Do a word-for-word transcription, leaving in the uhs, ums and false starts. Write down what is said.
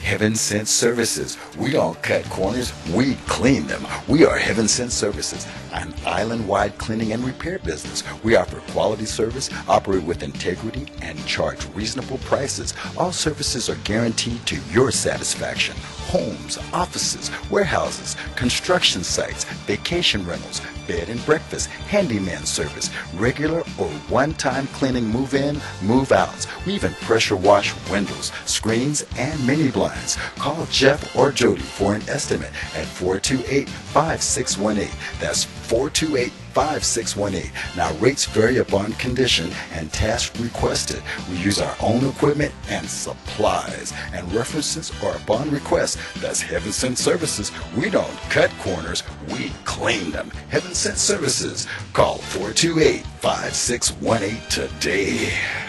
Heaven Sent Services. We don't cut corners, we clean them. We are Heaven Sent Services, an island-wide cleaning and repair business. We offer quality service, operate with integrity, and charge reasonable prices. All services are guaranteed to your satisfaction. Homes, offices, warehouses, construction sites, vacation rentals, bed and breakfast, handyman service, regular or one-time cleaning move-in, move-outs. We even pressure wash windows, screens, and mini blinds. Call Jeff or Jody for an estimate at four two eight, five six one eight. That's four two eight, five six one eight. Now, rates vary upon condition and task requested. We use our own equipment and supplies, and references are upon request. That's Heaven Sent Services. We don't cut corners, we clean them. Heaven Sent Services. Call four two eight, five six one eight today.